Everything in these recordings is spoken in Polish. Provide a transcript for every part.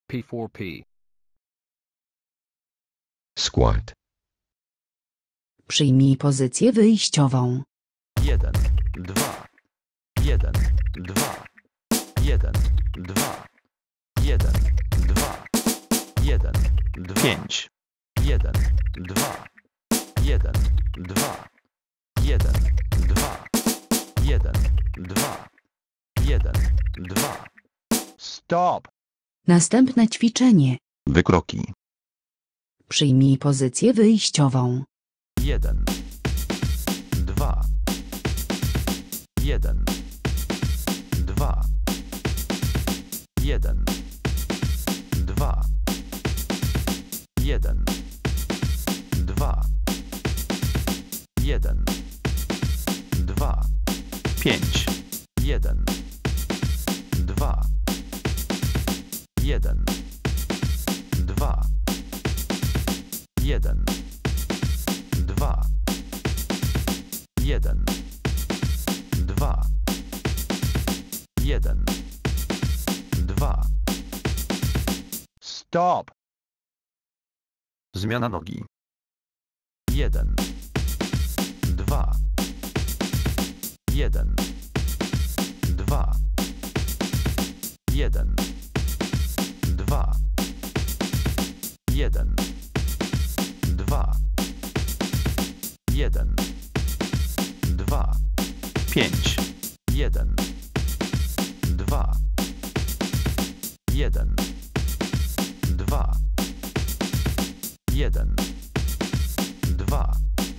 P4P. Squat. Przyjmij pozycję wyjściową. 1, 2, 1, 2, 1, 2, 1, 2, 1, 2, 5, 1, 2, 1, 2, 1, 2, 1, 2, 1, 2. Stop. Następne ćwiczenie. Wykroki. Przyjmij pozycję wyjściową. 1, 2, 1, 2, 1, 2, 1, 2, 1, 2, 5, 1, 2, 1, 2, 1, 2, 1, 2, 1, 2. Stop. zmiana nogi. 1, 2, 1, 2, 1, 2, 1, 2, 1, 2, 5, 1, 2, 1, 2, 1, 2,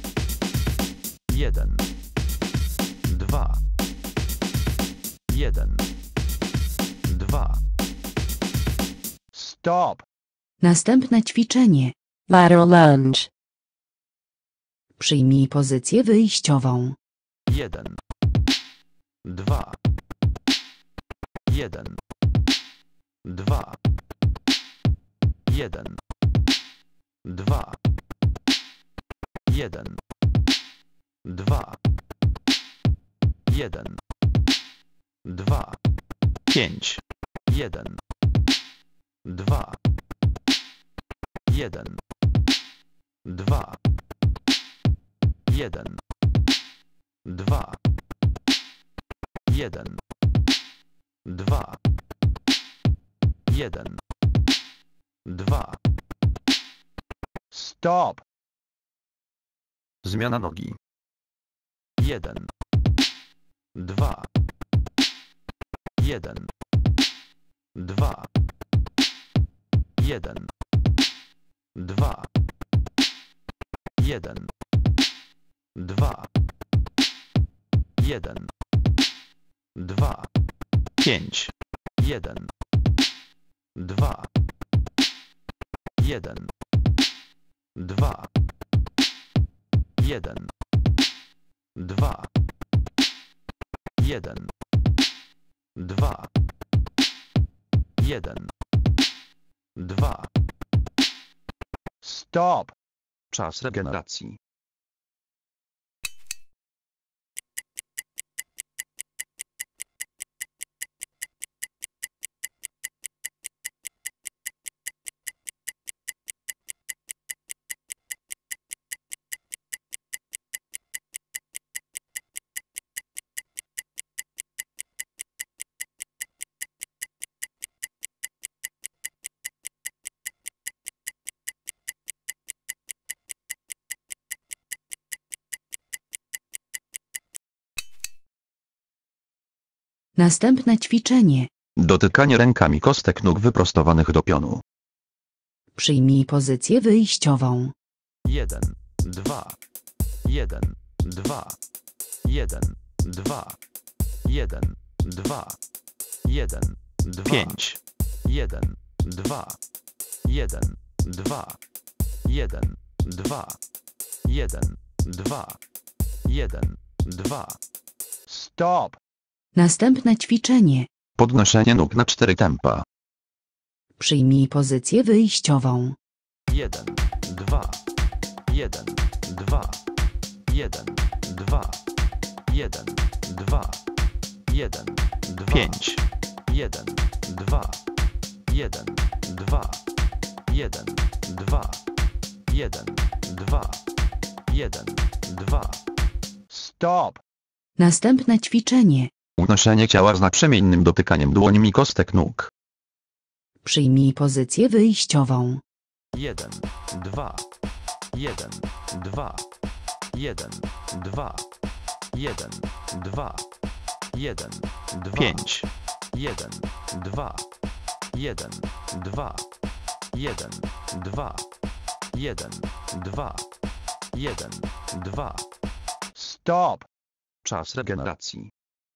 1, 2, 1, 2. Stop. Następne ćwiczenie. Lateral lunge. Przyjmij pozycję wyjściową. 1, 2, 1, 2, 1, 2, 1, 2, 1, 2, 5, 1, 2, 1, 2, 1, 2, 1, 2, 1, 2. Stop. zmiana nogi. 1, 2, 1, 2, 1, 2, 1, 2, 1, 2, 5, 1, 2, 1, 2, 1, 2, 1, 2, 1, 2. Stop. czas regeneracji. Następne ćwiczenie. Dotykanie rękami kostek nóg wyprostowanych do pionu. Przyjmij pozycję wyjściową. 1, 2, 1, 2, 1, 2, 1, 2, 1, 2, 5, 1, 2, 1, 2, 1, 2, 1, 2, 1, 2. Stop. Następne ćwiczenie. Podnoszenie nóg na 4 tempa. Przyjmij pozycję wyjściową. 1, 2, 1, 2, 1, 2, 1, 2, 1, 2, 5, 1, 2, 1, 2, 1, 2, 1, 2, 1, 2. Stop. Następne ćwiczenie. Unoszenie ciała z naprzemiennym dotykaniem dłońmi kostek nóg. Przyjmij pozycję wyjściową. 1, 2, 1, 2, 1, 2, 1, 2, 1, 2, 5, 1, 2, 1, 2, 1, 2, 1, 2, 1, 2. Stop. Czas regeneracji.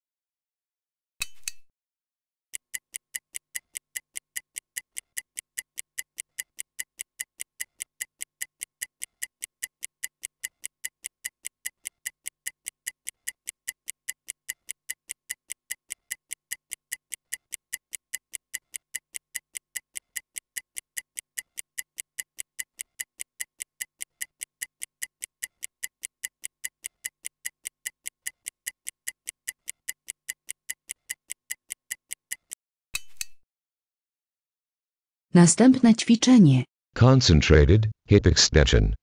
Następne ćwiczenie. Concentrated hip extension.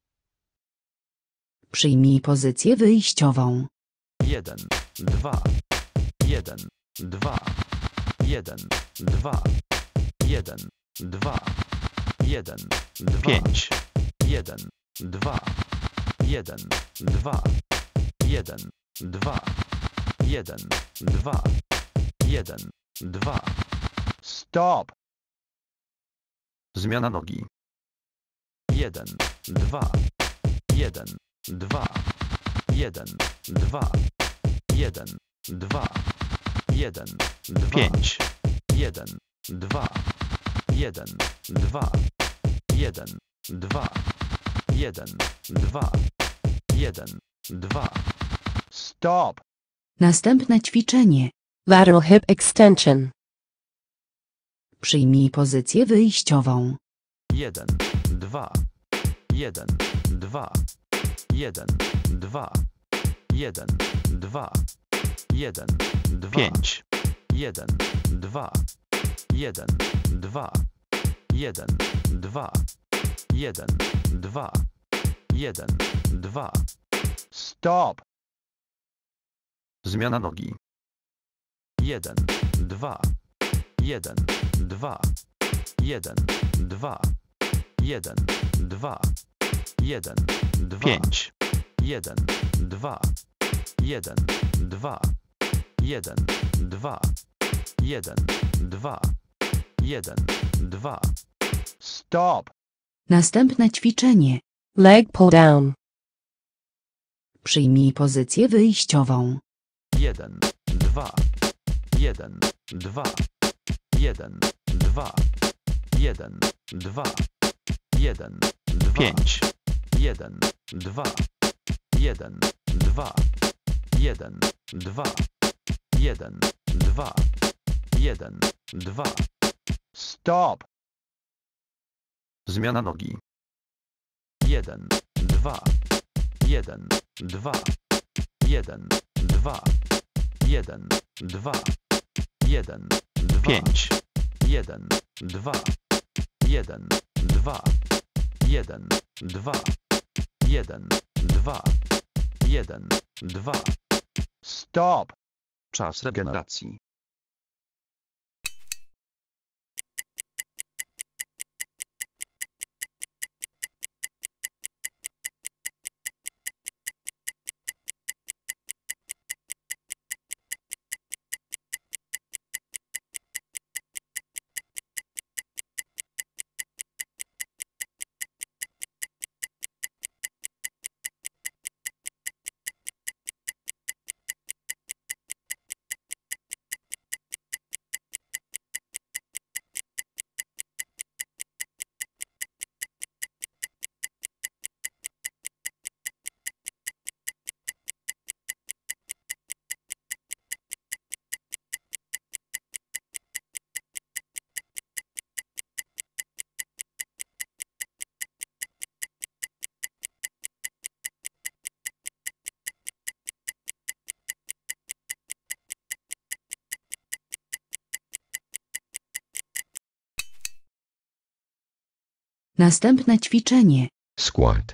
Przyjmij pozycję wyjściową. 1, 2, 1, 2, 1, 2, 1, 2, 1, 2, 5, 1, 2, 1, 2, 1, 2, 1, 2, 1, 2. Stop. Zmiana nogi. 1, 2, 1, 2, 1, 2, 1, 2, 1, 2, 5, 1, 2, 1, 2, 1, 2, 1, 2, 1, 2. Stop. Następne ćwiczenie. Lateral hip extension. Przyjmij pozycję wyjściową. 1, 2, 1, 2, 1, 2, 1, 2, 1, 2, 5, 1, 2, 1, 2, 1, 2, 1, 2, 1, 2. Stop. Zmiana nogi. 1, 2, 1, 2, 1, 2, 1, 2, 1, 2, 5, 1, 2, 1, 2, 1, 2, 1, 2, 1, 2. Stop. Następne ćwiczenie. Leg pull down. Przyjmij pozycję wyjściową. 1, 2, 1, 2, 1, 2, 1, 2, 1, 2, 5, 1, 2, 1, 2, 1, 2, 1, 2, 1, 2. Stop. Zmiana nogi. 1, 2, 1, 2, 1, 2, 1, 2, 1, 2, 5, 1, 2, 1, 2, 1, 2, 1, 2, 1, 2. Stop. Czas regeneracji. Następne ćwiczenie. Squat.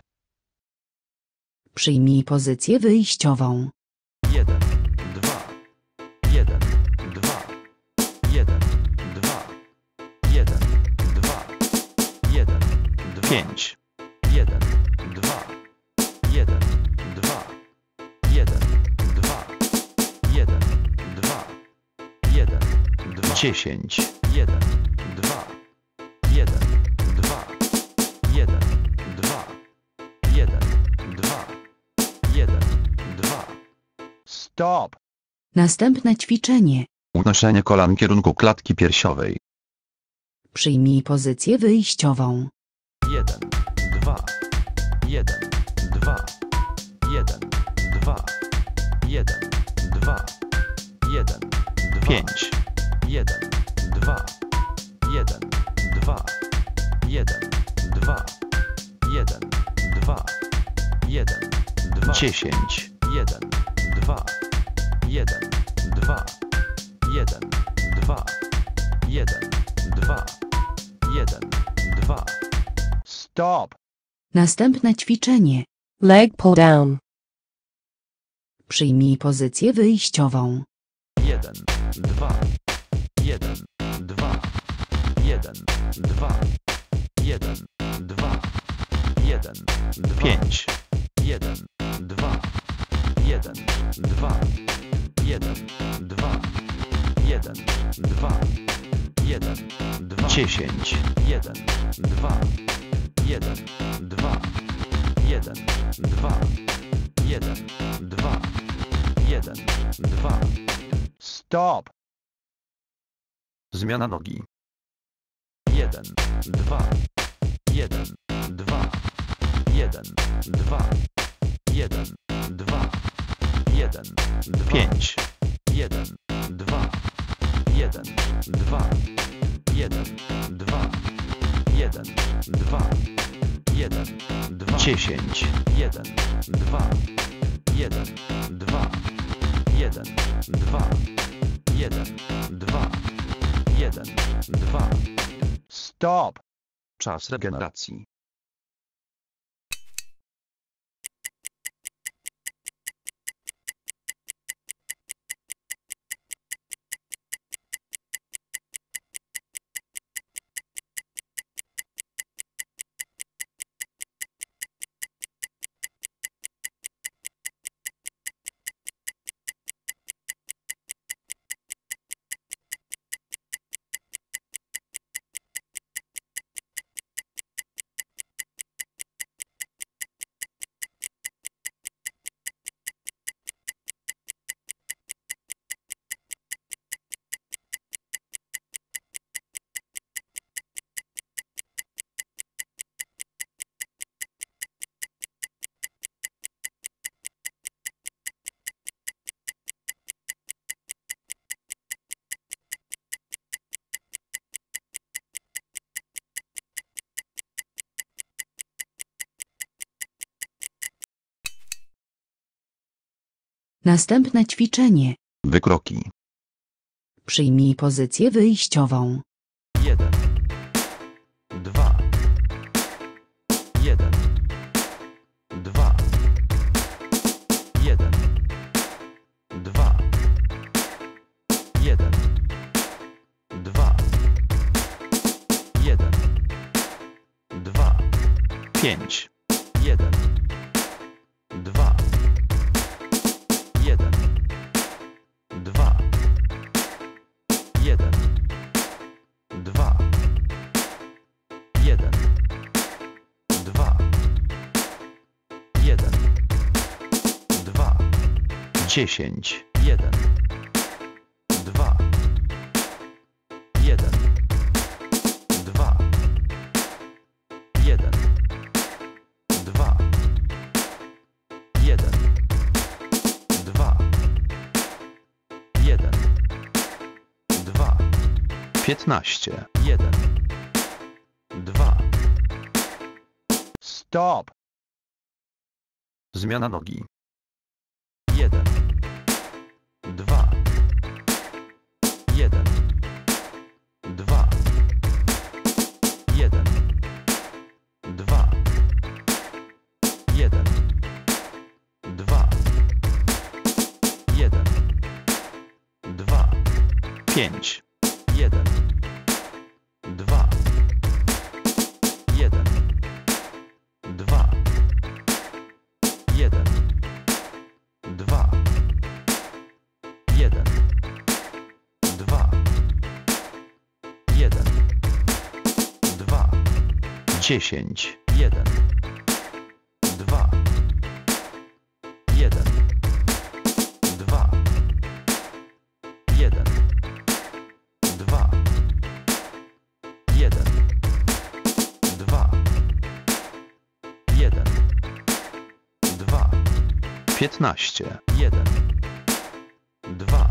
Przyjmij pozycję wyjściową. 1, 2, 1, 2, 1, 2, 1, 2, 1, 2, 5, 1, 2, 1, 2, 1, 2, 1, 2, 1, 2, 10, 1, 2, 1, 2, 1, 2, 1, 2, 1, 2. Stop. Następne ćwiczenie. unoszenie kolan w kierunku klatki piersiowej. Przyjmij pozycję wyjściową. 1, 2, 1, 2, 1, 2, 1, 2, 1, 2, 5, 1, 2, 1, 2, 1, 2, 1, 2, 1, 2, 10, 1, 2, 1, 2, 1, 2, 1, 2, 1, 2. Stop. Następne ćwiczenie. Leg pull down. Przyjmij pozycję wyjściową. 1, 2, 1, 2, 1, 2, 1, 2, 1, 2, 5, 1, 2, 1, 2, 1, 2, 1, 2, 1, 2, 10, 1, 2, 1, 2, 1, 2, 1, 2, 1, 2. Stop. zmiana nogi. 1, 2, 1, 2, 1, 2, 1, 2, 1, 2, 5, 1, 2, 1, 2, 1, 2, 1, 2, 1, 2, 10, 1, 2, 1, 2, 1, 2, 1, 2, 1, 2. Stop. czas regeneracji. Następne ćwiczenie. Wykroki. Przyjmij pozycję wyjściową. 1, 2, 1, 2, 1, 2, 1, 2, 1, 2, 5, 1, 2, 1, 2, 1, 2, 1, 2, 1, 2, 10, 1, 2, 1, 2, 1, 2, 1, 2, 1, 2, 15, 1, 2. Stop. zmiana nogi. 1, 2, 1, 2, 1, 5, 1, 2, 1, 2, 1, 2, 1, 2, 1, 2, 10, 1, 2, 1, 2, 1, 2, 1, 2, 1, 2, 15, 1, 2,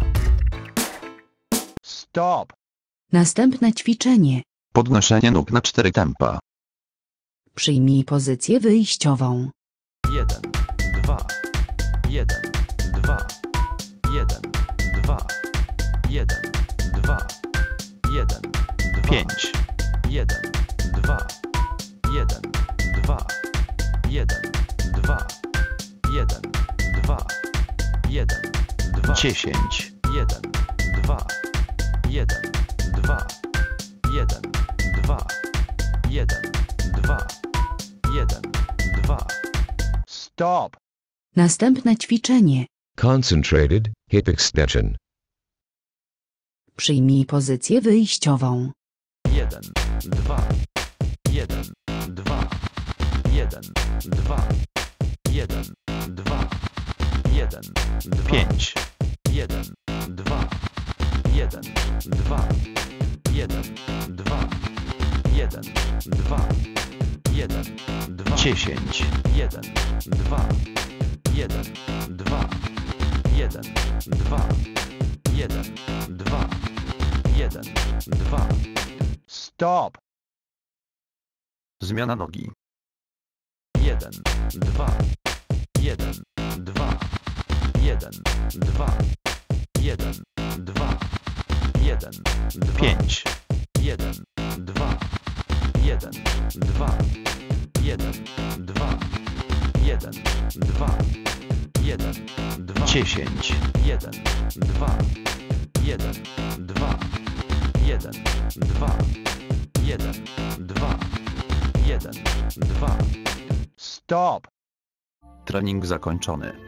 Stop. Następne ćwiczenie. podnoszenie nóg na 4 tempa. Przyjmij pozycję wyjściową. 1, 2, 1, 2, 1, 2, 1, 2, 1, 2, 5, 1, 2, 1, 2, 1, 2, 1, 2, 1, 2, 10, 1, 2, 1, 2, 1, 2, 1, 2, 1, 2. Stop. Następne ćwiczenie. Concentrated hip extension. Przyjmij pozycję wyjściową. 1, 2, 1, 2, 1, 2, 1, 2, 1, 2, 5, 1, 2, 1, 2, 1, 2, 1, 2, 1, 2, 10, 1, 2, 1, 2, 1, 2, 1, 2, 1, 2. Stop. zmiana nogi. 1, 2, 1, 2, 1, 2, 1, 2, 1, 2, 5, 1, 2, 1, 2, 1, 2, 1, 2, 1, 2, 10, 1, 2, 1, 2, 1, 2, 1, 2, 1, 2. Stop. trening zakończony.